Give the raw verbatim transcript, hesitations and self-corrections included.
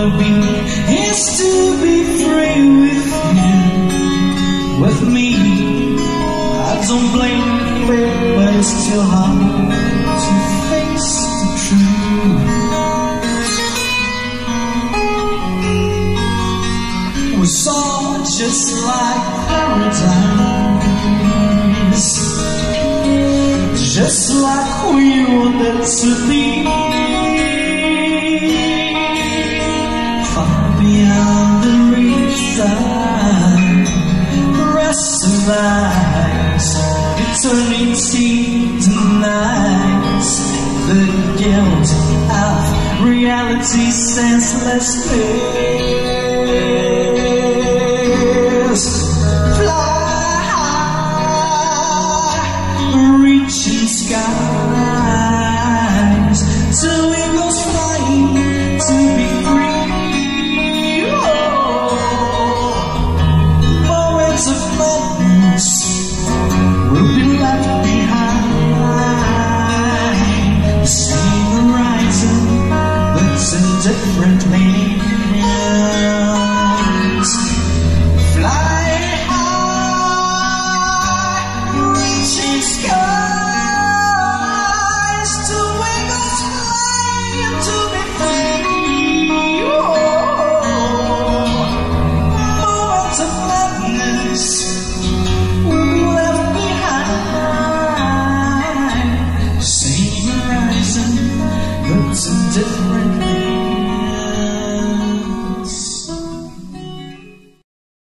be is to be free with you, with me. I don't blame fate, but it's still hard to face the truth. We saw just like paradise, just like we wanted to be. Far beyond the reach of rest of eyes, eternity denies the guilt of reality senseless pain.